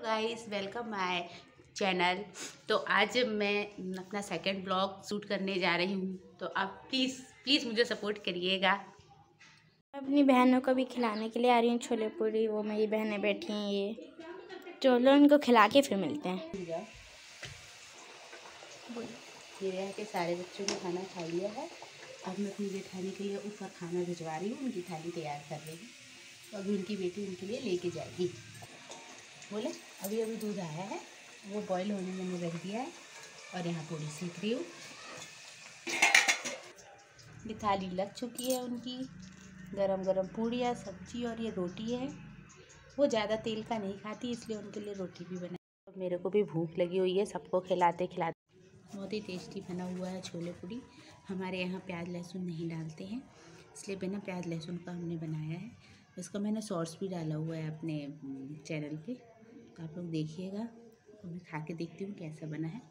Guys, welcome my channel. तो आज मैं अपना सेकंड ब्लॉग शूट करने जा रही हूँ, तो आप प्लीज़ मुझे सपोर्ट करिएगा। अपनी बहनों को भी खिलाने के लिए आ रही हूँ छोले पूरी। वो मेरी बहनें बैठी हैं, ये चलो उनको खिला के फिर मिलते हैं। ये यहाँ के सारे बच्चों ने खाना खा लिया है। अब मैं अपनी जेठानी के लिए ऊपर खाना भिजवा रही हूँ, उनकी थाली तैयार कर रही हूँ। तो अभी उनकी बेटी उनके लिए लेके जाएगी। बोले अभी दूध आया है, वो बॉईल होने मैंने रख दिया है और यहाँ पूरी सीख रही हूँ। ये थाली लग चुकी है उनकी, गरम गरम पूड़ियाँ, सब्जी और ये रोटी है। वो ज़्यादा तेल का नहीं खाती, इसलिए उनके लिए रोटी भी बनाई। मेरे को भी भूख लगी हुई है, सबको खिलाते खिलाते। बहुत ही टेस्टी बना हुआ है छोले पूड़ी। हमारे यहाँ प्याज लहसुन नहीं डालते हैं, इसलिए बिना प्याज लहसुन का हमने बनाया है। इसका मैंने शॉर्ट्स भी डाला हुआ है अपने चैनल पे, तो आप लोग देखिएगा। मैं खा के देखती हूँ कैसा बना है।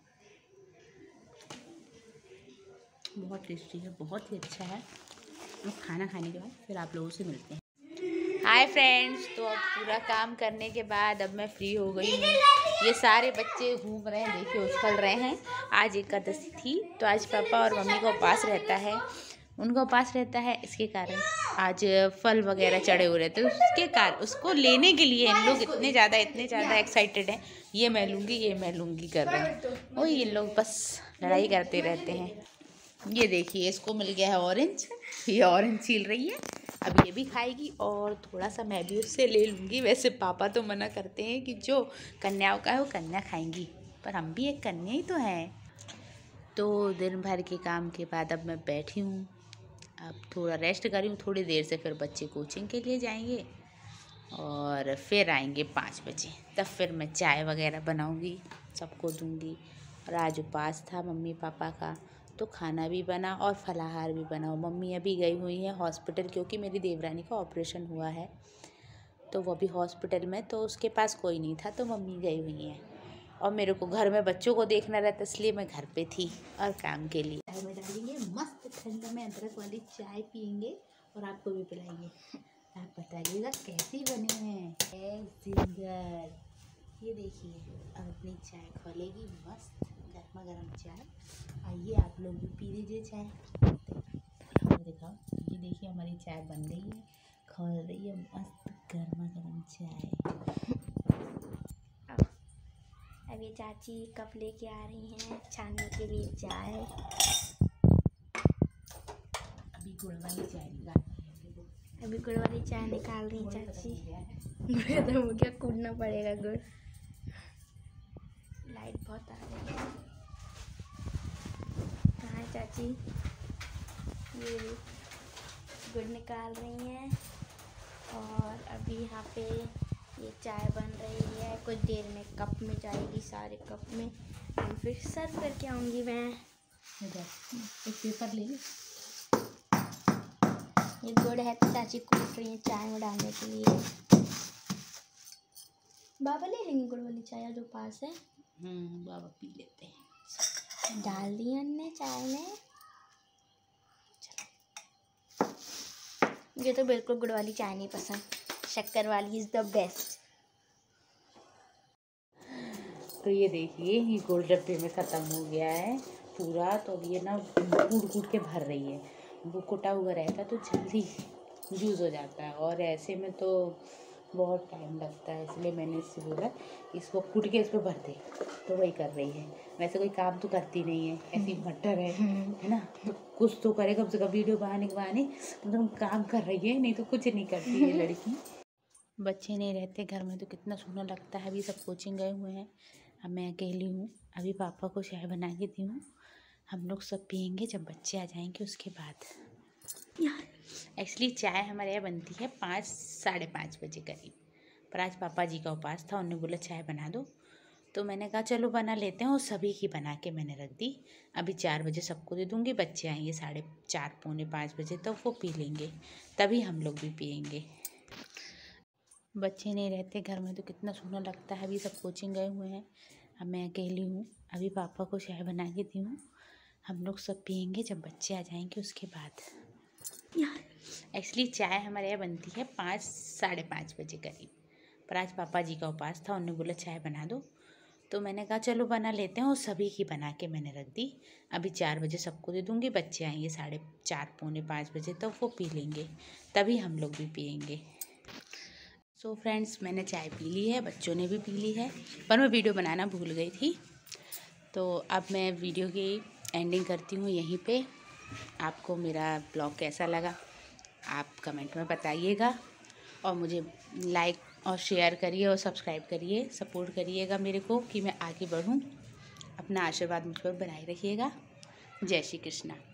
बहुत टेस्टी है, बहुत ही अच्छा है। अब खाना खाने के बाद फिर आप लोगों से मिलते हैं। हाय फ्रेंड्स, तो अब पूरा काम करने के बाद अब मैं फ्री हो गई हूँ। ये सारे बच्चे घूम रहे हैं, देखिए उछल रहे हैं। आज एकादशी थी, तो आज पापा और मम्मी का उपास रहता है, उनका उपास रहता है। इसके कारण आज फल वगैरह चढ़े हुए रहते हैं, उसके कारण उसको लेने के लिए इन लोग इतने ज़्यादा एक्साइटेड हैं। ये मैं लूँगी कर रहे हैं। वही इन लोग बस लड़ाई करते रहते हैं। ये देखिए, इसको मिल गया है ऑरेंज, ये ऑरेंज छील रही है। अब ये भी खाएगी और थोड़ा सा मैं भी उससे ले लूँगी। वैसे पापा तो मना करते हैं कि जो कन्याओं का है वो कन्या खाएंगी, पर हम भी एक कन्या ही तो हैं। तो दिन भर के काम के बाद अब मैं बैठी हूँ, अब थोड़ा रेस्ट करी हूँ। थोड़ी देर से फिर बच्चे कोचिंग के लिए जाएंगे और फिर आएंगे 5 बजे। तब फिर मैं चाय वगैरह बनाऊँगी, सबको दूँगी। और आज उपास था मम्मी पापा का, तो खाना भी बना और फलाहार भी बना। मम्मी अभी गई हुई है हॉस्पिटल, क्योंकि मेरी देवरानी का ऑपरेशन हुआ है, तो वो अभी हॉस्पिटल में, तो उसके पास कोई नहीं था, तो मम्मी गई हुई हैं। और मेरे को घर में बच्चों को देखना रहता, इसलिए मैं घर पे थी और काम के लिए। चाय में डालेंगे, मस्त ठंडा में अदरक वाली चाय पियेंगे और आपको भी पिलाएंगे। आप बताइएगा कैसी बनी है। जिंगर, ये देखिए अब अपनी चाय खोलेगी, मस्त गर्मा गर्म चाय। आइए आप लोग भी पी लीजिए चाय। दिखाओ, ये देखिए हमारी चाय बन रही है, खोल रही है, मस्त गर्मा गर्म चाय। अब ये चाची कप लेके आ रही हैं छानने के लिए चाय। अभी गुड़ वाली चाय निकाल रही हैं चाची। गुड़ खत्म हो गया, कूटना पड़ेगा गुड़। लाइट बहुत आ रही है। कहाँ है चाची? ये गुड़ निकाल रही हैं और अभी यहाँ पे ये चाय बन रही है। कुछ देर में कप में जाएगी, सारे कप में, और फिर सर्व करके आऊँगी मैं। एक पेपर ले लो। ये गुड़ है तो चाची कूट रही है चाय में डालने के लिए। बाबा ले लेंगे गुड़ वाली चाय जो पास है। बाबा पी लेते हैं। डाल दी हमने चाय में। मुझे तो बिल्कुल गुड़ वाली चाय नहीं पसंद, शक्कर वाली इज़ द बेस्ट। तो ये देखिए, ये गोल डब्बे में ख़त्म हो गया है पूरा। तो अब ये ना कूट के भर रही है। वो कुटा हुआ रहता तो जल्दी यूज़ हो जाता है, और ऐसे में तो बहुत टाइम लगता है, इसलिए मैंने इससे बोला इसको कूट के इस पर भर दे। तो वही कर रही है। वैसे कोई काम तो करती नहीं है, ऐसी मटर है ना, तो कुछ तो करे कम से कम वीडियो बनाने के बहाने, तो काम कर रही है, नहीं तो कुछ नहीं करती है लड़की। बच्चे नहीं रहते घर में तो कितना सोना लगता है। अभी सब कोचिंग गए हुए हैं, अब मैं अकेली हूँ। अभी पापा को चाय बना के दी हूँ, हम लोग सब पियेंगे जब बच्चे आ जाएंगे उसके बाद। एक्चुअली चाय हमारे यहाँ बनती है 5 साढ़े 5 बजे करीब, पर आज पापा जी का उपास था, उन्होंने बोला चाय बना दो, तो मैंने कहा चलो बना लेते हैं, और सभी की बना के मैंने रख दी। अभी 4 बजे सबको दे दूँगी, बच्चे आएंगे 4:30 पौने 5 बजे, तब वो पी लेंगे, तभी हम लोग भी पियेंगे। बच्चे नहीं रहते घर में तो कितना सोना लगता है। अभी सब कोचिंग गए हुए हैं, अब मैं अकेली हूँ। अभी पापा को चाय बना के दी हूँ, हम लोग सब पियेंगे जब बच्चे आ जाएंगे उसके बाद। एक्चुअली चाय हमारे यहाँ बनती है 5 साढ़े 5 बजे करीब, पर आज पापा जी का उपवास था, उन्होंने बोला चाय बना दो, तो मैंने कहा चलो बना लेते हैं। और सभी की बना के मैंने रख दी। अभी 4 बजे सबको दे दूँगी। बच्चे आएंगे 4:30 पौने 5 बजे, तब वो पी लेंगे, तभी हम लोग भी पियेंगे। सो फ्रेंड्स, मैंने चाय पी ली है, बच्चों ने भी पी ली है, पर मैं वीडियो बनाना भूल गई थी। तो अब मैं वीडियो की एंडिंग करती हूँ यहीं पे। आपको मेरा ब्लॉग कैसा लगा आप कमेंट में बताइएगा, और मुझे लाइक और शेयर करिए और सब्सक्राइब करिए, सपोर्ट करिएगा मेरे को कि मैं आगे बढ़ूँ। अपना आशीर्वाद मुझ पर बनाए रखिएगा। जय श्री कृष्णा।